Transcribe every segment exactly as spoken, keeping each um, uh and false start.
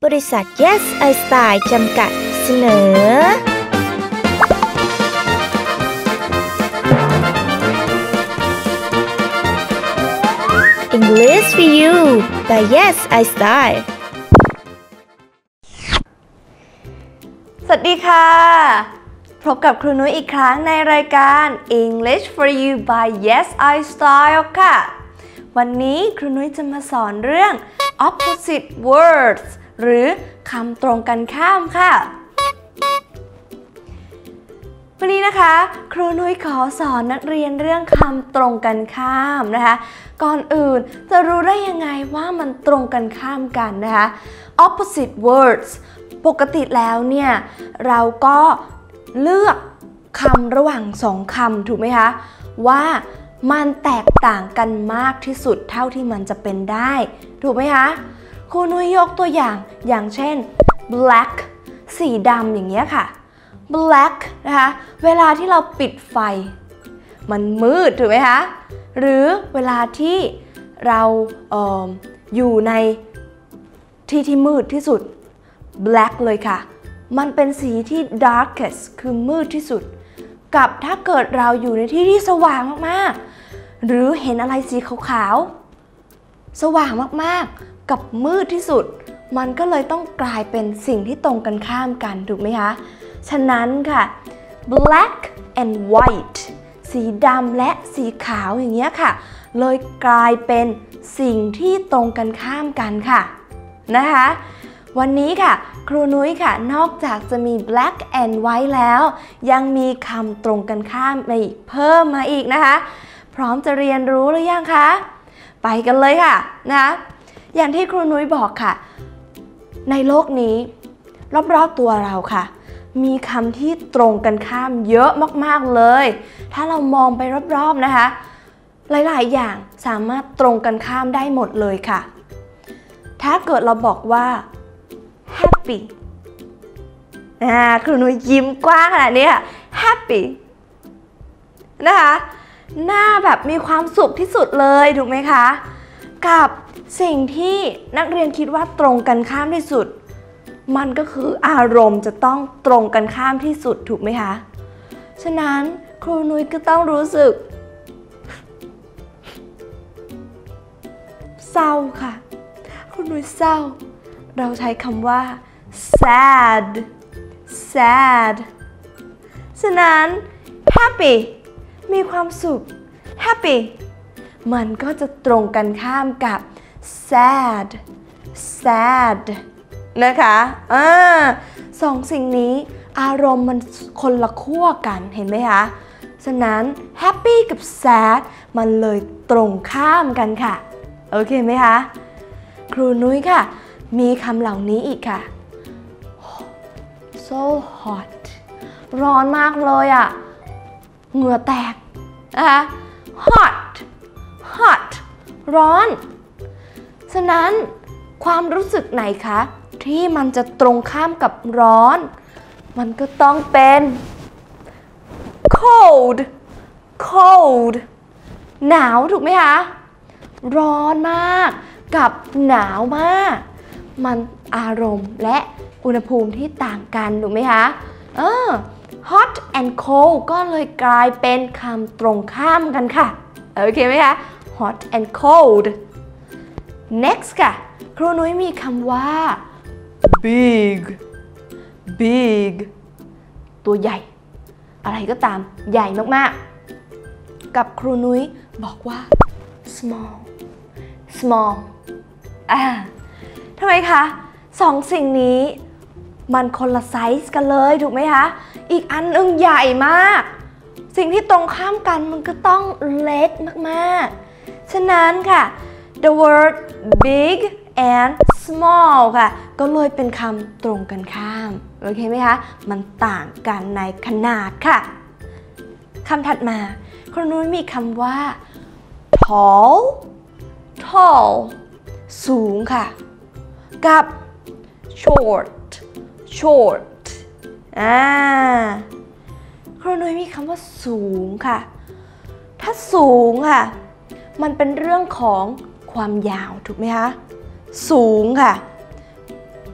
บริษัท Yes I Style จำกัดเสนอ English for You by Yes I Style สวัสดีค่ะพบกับครูนุ้ยอีกครั้งในรายการ English for You by Yes I Style ค่ะวันนี้ครูนุ้ยจะมาสอนเรื่อง opposite words หรือคำตรงกันข้ามค่ะวันนี้นะคะครูนุ้ยขอสอนนักเรียนเรื่องคำตรงกันข้ามนะคะก่อนอื่นจะรู้ได้ยังไงว่ามันตรงกันข้ามกันนะคะ opposite words ปกติแล้วเนี่ยเราก็เลือกคำระหว่างสองคำถูกไหมคะว่ามันแตกต่างกันมากที่สุดเท่าที่มันจะเป็นได้ถูกไหมคะครูนุ้ยยกตัวอย่างอย่างเช่น black สีดำอย่างเงี้ยค่ะ black นะคะเวลาที่เราปิดไฟมันมืดถูกไหมคะหรือเวลาที่เราเอ่ออยู่ในที่ที่มืดที่สุด black เลยค่ะมันเป็นสีที่ darkest คือมืดที่สุดกับถ้าเกิดเราอยู่ในที่ที่สว่างมากๆหรือเห็นอะไรสีขาวๆสว่างมากๆกับมืดที่สุดมันก็เลยต้องกลายเป็นสิ่งที่ตรงกันข้ามกันถูกไหมคะฉะนั้นค่ะ black and white สีดำและสีขาวอย่างเงี้ยค่ะเลยกลายเป็นสิ่งที่ตรงกันข้ามกันค่ะนะคะวันนี้ค่ะครูนุ้ยค่ะนอกจากจะมี black and white แล้วยังมีคำตรงกันข้ามมาอีกเพิ่มมาอีกนะคะพร้อมจะเรียนรู้หรือยังคะไปกันเลยค่ะนะอย่างที่ครูนุ้ยบอกค่ะในโลกนี้รอบๆตัวเราค่ะมีคำที่ตรงกันข้ามเยอะมากๆเลยถ้าเรามองไปรอบๆนะคะหลายๆอย่างสามารถตรงกันข้ามได้หมดเลยค่ะถ้าเกิดเราบอกว่า happy อ่าครูนุ้ยยิ้มกว้างขนาดนี้ค่ะ happy นะคะหน้าแบบมีความสุขที่สุดเลยถูกไหมคะกับสิ่งที่นักเรียนคิดว่าตรงกันข้ามที่สุดมันก็คืออารมณ์จะต้องตรงกันข้ามที่สุดถูกไหมคะฉะนั้นครูนุ้ยก็ต้องรู้สึกเศร้าค่ะครูนุ้ยเศร้าเราใช้คำว่า sad sad ฉะนั้น happy มีความสุข happy มันก็จะตรงกันข้ามกับ sad sad นะคะอ่าสองสิ่งนี้อารมณ์มันคนละขั้วกันเห็นไหมคะฉะนั้น happy กับ sad มันเลยตรงข้ามกันค่ะโอเคไหมคะครูนุ้ยค่ะมีคำเหล่านี้อีกค่ะ so hot ร้อนมากเลยอ่ะเหงื่อแตกนะคะ hot hot ร้อนฉะนั้นความรู้สึกไหนคะที่มันจะตรงข้ามกับร้อนมันก็ต้องเป็น cold cold หนาวถูกไหมคะร้อนมากกับหนาวมากมันอารมณ์และอุณหภูมิที่ต่างกันถูกไหมคะเออ hot and cold ก็เลยกลายเป็นคำตรงข้ามกันค่ะโอเคไหมคะ hot and cold next ค่ะครูนุ้ยมีคำว่า big big ตัวใหญ่อะไรก็ตามใหญ่มากๆกับครูนุ้ยบอกว่า small small อ่าทำไมคะสองสิ่งนี้มันคนละไซส์กันเลยถูกไหมคะอีกอันนึงใหญ่มากสิ่งที่ตรงข้ามกันมันก็ต้องเล็กมากๆฉะนั้นค่ะ the word big and small ค่ะก็เลยเป็นคำตรงกันข้ามโอเคไหมคะมันต่างกันในขนาดค่ะคำถัดมาครูนุ้ยมีคำว่า tall tall สูงค่ะกับ short short อ่าครูนุ้ยมีคำว่าสูงค่ะถ้าสูงค่ะมันเป็นเรื่องของความยาวถูกไหมคะสูงค่ะถ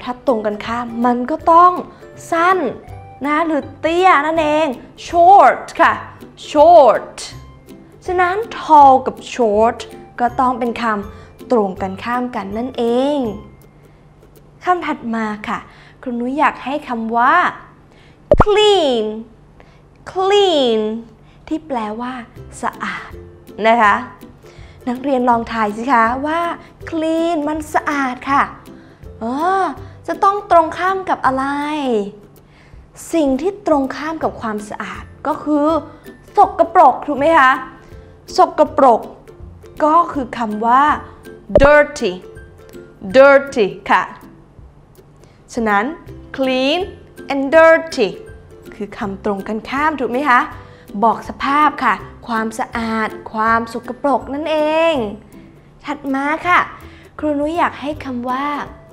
ถ้าตรงกันข้ามมันก็ต้องสั้นนะหรือเตี้ยนั่นเอง short ค่ะ short ฉะนั้น tall กับ short ก็ต้องเป็นคำตรงกันข้ามกันนั่นเองคำถัดมาค่ะครูนุ้ยอยากให้คำว่า clean clean ที่แปลว่าสะอาดนะคะนักเรียนลองทายสิคะว่า clean มันสะอาดค่ะอ๋อจะต้องตรงข้ามกับอะไรสิ่งที่ตรงข้ามกับความสะอาดก็คือสกปรกถูกไหมคะสกปรกก็คือคำว่า dirty dirty ค่ะฉะนั้น clean and dirty คือคำตรงกันข้ามถูกไหมคะบอกสภาพค่ะความสะอาดความสกปรกนั่นเองถัดมาค่ะครูนุ้ยอยากให้คำว่า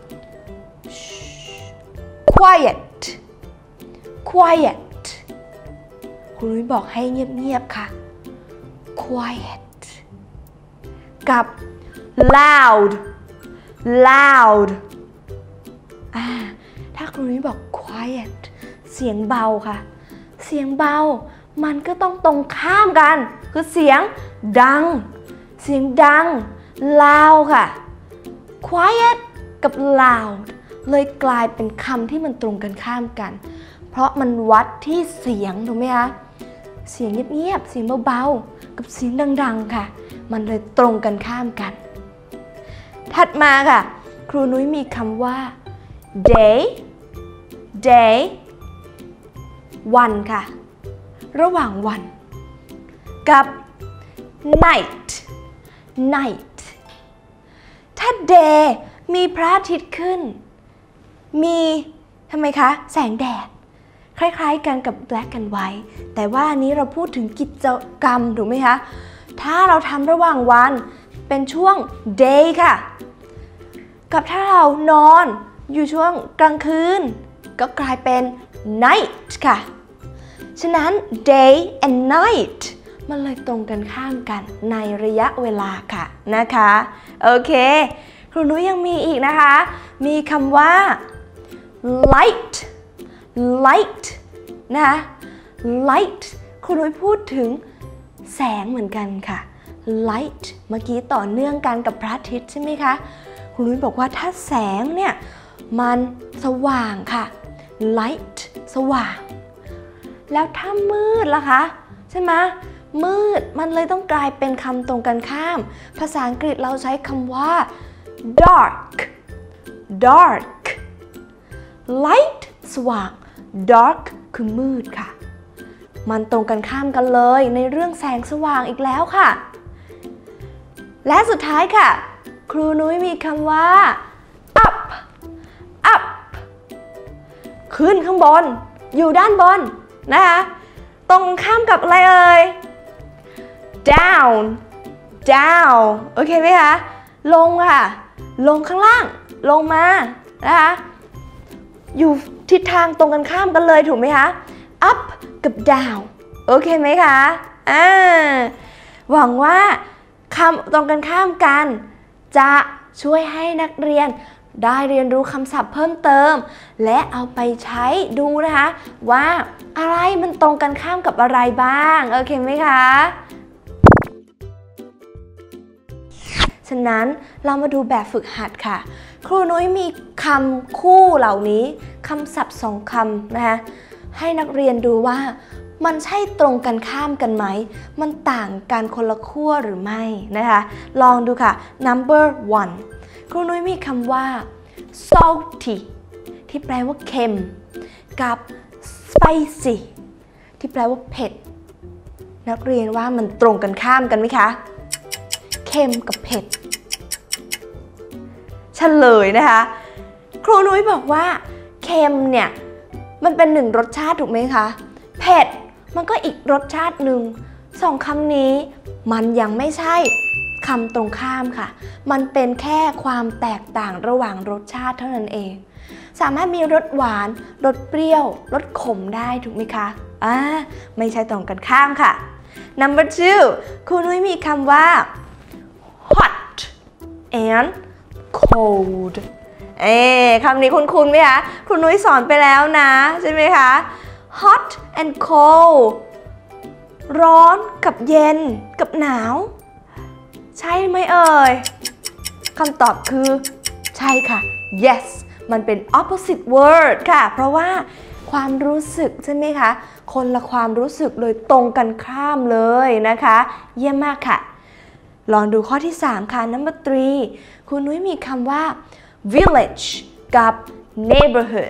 quiet quiet ครูนุ้ยบอกให้เงียบๆค่ะ quiet กับ loud loud อ่าถ้าครูนุ้ยบอก quiet เสียงเบาค่ะเสียงเบามันก็ต้องตรงข้ามกันคือเสียงดังเสียงดัง loud ค่ะ quiet กับ loud เลยกลายเป็นคำที่มันตรงกันข้ามกันเพราะมันวัดที่เสียงถูกไหมคะเสียงเงียบๆเสียงเบาๆกับเสียงดังๆค่ะมันเลยตรงกันข้ามกันถัดมาค่ะครูนุ้ยมีคำว่า day day วันค่ะระหว่างวันกับ night night ถ้า day มีพระอาทิตย์ขึ้นมีทำไมคะแสงแดดคล้ายๆกันกับ black and white แต่ว่าอันนี้เราพูดถึงกิจกรรมถูกไหมคะถ้าเราทำระหว่างวันเป็นช่วง day ค่ะกับถ้าเรานอนอยู่ช่วงกลางคืนก็กลายเป็น night ค่ะฉะนั้น day and night มันเลยตรงกันข้ามกันในระยะเวลาค่ะนะคะโอเคครูนุ้ยยังมีอีกนะคะมีคำว่า light light นะคะ light ครูนุ้ยพูดถึงแสงเหมือนกันค่ะ light เมื่อกี้ต่อเนื่องกันกับพระอาทิตย์ใช่ไหมคะครูนุ้ยบอกว่าถ้าแสงเนี่ยมันสว่างค่ะ light สว่างแล้วถ้ามืดล่ะคะใช่ไหมมืดมันเลยต้องกลายเป็นคำตรงกันข้ามภาษาอังกฤษเราใช้คำว่า dark dark light สว่าง dark คือมืดค่ะมันตรงกันข้ามกันเลยในเรื่องแสงสว่างอีกแล้วค่ะและสุดท้ายค่ะครูนุ้ยมีคำว่า up up ขึ้นข้างบนอยู่ด้านบนนะคะตรงข้ามกับอะไรเอ่ย down down โอเคไหมคะลงค่ะลงข้างล่างลงมานะคะอยู่ทิศทางตรงกันข้ามกันเลยถูกไหมคะ up กับ down โอเคไหมคะอ่าหวังว่าคำตรงกันข้ามกันจะช่วยให้นักเรียนได้เรียนรู้คำศัพท์เพิ่มเติมและเอาไปใช้ดูนะคะว่าอะไรมันตรงกันข้ามกับอะไรบ้างโอเคไหมคะฉะนั้นเรามาดูแบบฝึกหัดค่ะครูนุ้ยมีคำคู่เหล่านี้คำศัพท์สองคำนะคะให้นักเรียนดูว่ามันใช่ตรงกันข้ามกันไหมมันต่างกันคนละขั้วหรือไม่นะคะลองดูค่ะ number one ครูนุ้ยมีคำว่า salty ที่แปลว่าเค็มกับ spicy ที่แปลว่าเผ็ดนักเรียนว่ามันตรงกันข้ามกันไหมคะเค็มกับเผ็ดเฉลยนะคะครูนุ้ยบอกว่าเค็มเนี่ยมันเป็นหนึ่งรสชาติถูกไหมคะเผ็ดมันก็อีกรสชาติหนึ่งสองคำนี้มันยังไม่ใช่คำตรงข้ามค่ะมันเป็นแค่ความแตกต่างระหว่างรสชาติเท่านั้นเองสามารถมีรสหวานรสเปรี้ยวรสขมได้ถูกไหมคะอ่าไม่ใช่ตรงกันข้ามค่ะ number two ครูนุ้ยมีคำว่า hot and cold เอ๊คำนี้คุ้นๆไหมคะครูนุ้ยสอนไปแล้วนะใช่ไหมคะ hot and cold ร้อนกับเย็นกับหนาวใช่ไหมเอ่ยคำตอบคือใช่ค่ะ yes มันเป็น opposite word ค่ะเพราะว่าความรู้สึกใช่ไหมคะคนละความรู้สึกเลยตรงกันข้ามเลยนะคะเยี่ยมมากค่ะลองดูข้อที่สามค่ะ number three คุณนุ้ยมีคำว่า village กับ neighborhood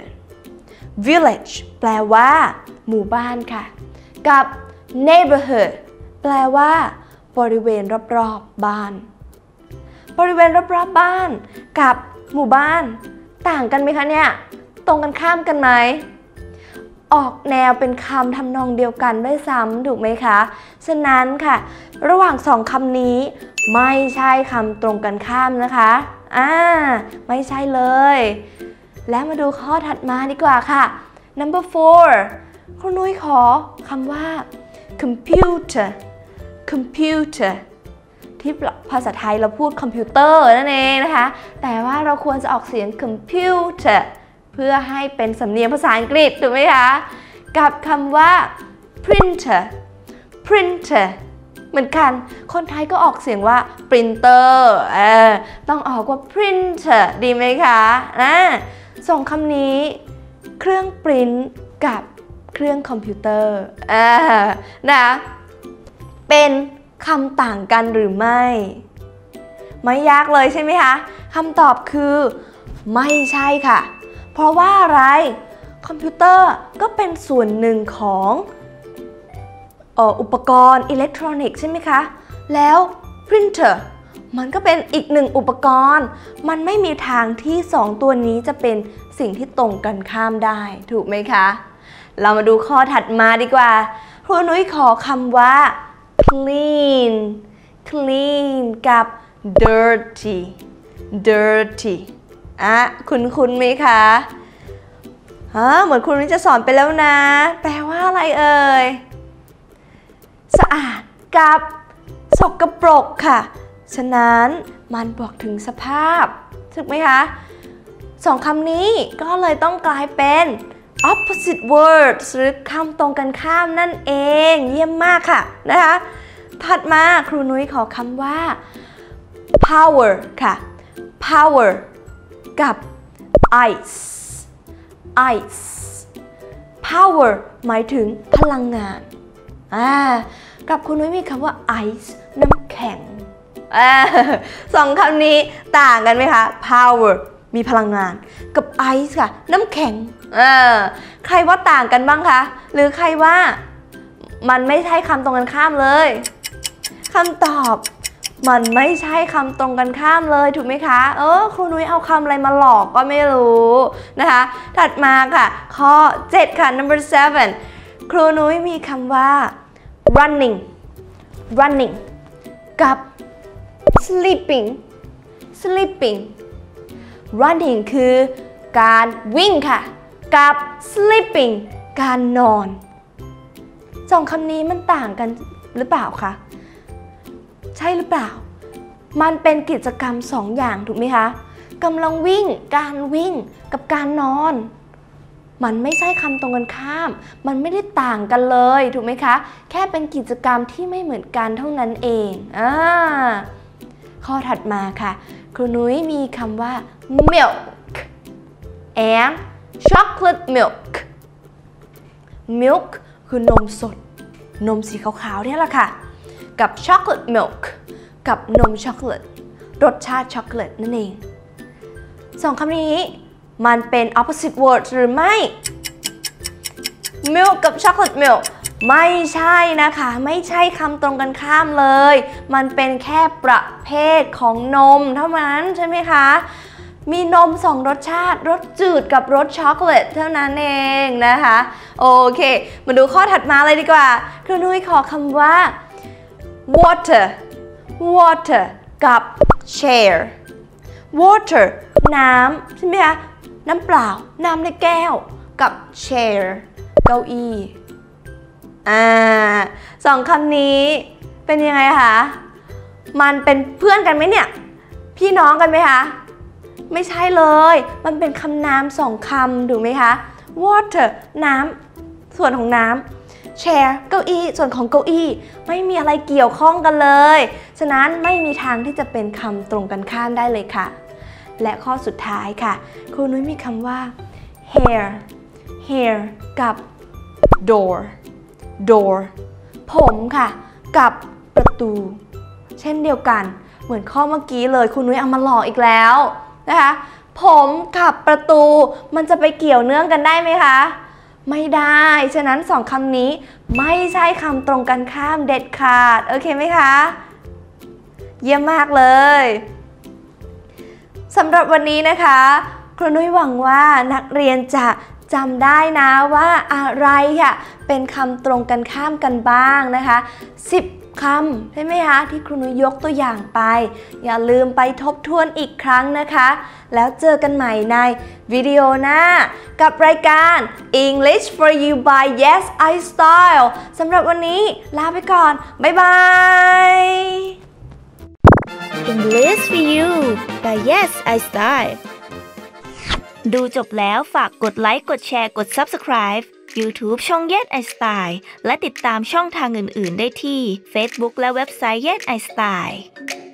village แปลว่าหมู่บ้านค่ะกับ neighborhood แปลว่าบริเวณรอบๆบ้านบริเวณรอบๆบ้านกับหมู่บ้านต่างกันไหมคะเนี่ยตรงกันข้ามกันไหมออกแนวเป็นคำทำนองเดียวกันด้วยซ้ำถูกไหมคะฉะนั้นค่ะระหว่างสองคำนี้ไม่ใช่คำตรงกันข้ามนะคะอ่าไม่ใช่เลยแล้วมาดูข้อถัดมาดีกว่าค่ะ number four คุณนุ้ยขอคำว่า computer computer ที่ภาษาไทยเราพูดคอมพิวเตอร์นั่นเองนะคะแต่ว่าเราควรจะออกเสียง computer เพื่อให้เป็นสำเนียงภาษาอังกฤษถูกไหมคะกับคำว่า printer printer เหมือนกันคนไทยก็ออกเสียงว่า printer เออต้องออกว่า printer ดีไหมคะนะส่งคำนี้เครื่องปริ้นกับเครื่องคอมพิวเตอร์อ่านะเป็นคำต่างกันหรือไม่ไม่ยากเลยใช่ไหมคะคำตอบคือไม่ใช่ค่ะเพราะว่าอะไรคอมพิวเตอร์ก็เป็นส่วนหนึ่งของเอ่ออุปกรณ์อิเล็กทรอนิกส์ใช่ไหมคะแล้ว printer มันก็เป็นอีกหนึ่งอุปกรณ์มันไม่มีทางที่สองตัวนี้จะเป็นสิ่งที่ตรงกันข้ามได้ถูกไหมคะเรามาดูข้อถัดมาดีกว่าครูนุ้ยขอคำว่า clean clean กับ dirty dirty อ่ะคุ้นๆไหมคะฮะเหมือนครูนุ้ยจะสอนไปแล้วนะแปลว่าอะไรเอ่ยสะอาดกับสกปรกค่ะฉะนั้นมันบอกถึงสภาพถูกไหมคะสองคำนี้ก็เลยต้องกลายเป็น opposite words หรือคำตรงกันข้ามนั่นเองเยี่ยมมากค่ะนะคะถัดมาครูนุ้ยขอคำว่า power ค่ะ power กับ ice ice power หมายถึงพลังงานอ่ากับครูนุ้ยมีคำว่า ice น้ำแข็งอ่าสองคำนี้ต่างกันไหมคะ power มีพลังงานกับ ice ค่ะน้ำแข็งอ่าใครว่าต่างกันบ้างคะหรือใครว่ามันไม่ใช่คำตรงกันข้ามเลยคำตอบมันไม่ใช่คำตรงกันข้ามเลยถูกไหมคะเออครูนุ้ยเอาคำอะไรมาหลอกก็ไม่รู้นะคะถัดมาค่ะข้อเจ็ดค่ะ number seven ครูนุ้ยมีคำว่า running running กับ sleeping sleeping running คือการวิ่งค่ะกับ sleeping การนอนสองคำนี้มันต่างกันหรือเปล่าคะใช่หรือเปล่ามันเป็นกิจกรรมสองอย่างถูกไหมคะกำลังวิ่งการวิ่งกับการนอนมันไม่ใช่คำตรงกันข้ามมันไม่ได้ต่างกันเลยถูกไหมคะแค่เป็นกิจกรรมที่ไม่เหมือนกันเท่านั้นเองอ่าข้อถัดมาค่ะครูนุ้ยมีคำว่า milk and chocolate milk milk คือนมสดนมสีขาวๆเนี่ยแหละค่ะกับ chocolate milk กับนมช็อกโกแลตรสชาติช็อกโกแลตนั่นเองสองคำนี้มันเป็น opposite words หรือไม่ milk กับ chocolate milk ไม่ใช่นะคะไม่ใช่คำตรงกันข้ามเลยมันเป็นแค่ประเภทของนมเท่านั้นใช่ไหมคะมีนมสองรสชาติรสจืดกับรสช็อกโกแลตเท่านั้นเองนะคะโอเคมาดูข้อถัดมาเลยดีกว่าครูนุ้ยขอคำว่า water water กับ chair water น้ำใช่ไหมคะน้ำเปล่าน้ำในแก้วกับ chair เก้าอี้อ่าสองคำนี้เป็นยังไงคะมันเป็นเพื่อนกันไหมเนี่ยพี่น้องกันไหมคะไม่ใช่เลยมันเป็นคำนามสองคำถูกไหมคะ water น้ำส่วนของน้ำ chair เก้าอี้ส่วนของเก้าอี้ไม่มีอะไรเกี่ยวข้องกันเลยฉะนั้นไม่มีทางที่จะเป็นคำตรงกันข้ามได้เลยค่ะและข้อสุดท้ายค่ะครูนุ้ยมีคำว่า hair hair กับ door door ผมค่ะกับประตูเช่นเดียวกันเหมือนข้อเมื่อกี้เลยครูนุ้ยเอามาหลอกอีกแล้วนะคะผมกับประตูมันจะไปเกี่ยวเนื่องกันได้ไหมคะไม่ได้ฉะนั้นสองคำนี้ไม่ใช่คำตรงกันข้ามเด็ดขาดโอเคไหมคะเยี่ยมมากเลยสำหรับวันนี้นะคะครูนุ้ยหวังว่านักเรียนจะจำได้นะว่าอะไรค่ะเป็นคำตรงกันข้ามกันบ้างนะคะสิบคำใช่ไหมคะที่ครูนุ้ยยกตัวอย่างไปอย่าลืมไปทบทวนอีกครั้งนะคะแล้วเจอกันใหม่ในวิดีโอหน้ากับรายการ English for You by Yes I Style สำหรับวันนี้ลาไปก่อนบ๊ายบาย English for You by Yes I Style ดูจบแล้วฝากกดไลค์กดแชร์กด Subscribe YouTube ช่อง Yes I Style และติดตามช่องทางอื่นๆได้ที่ Facebook และเว็บไซต์ Yes I Style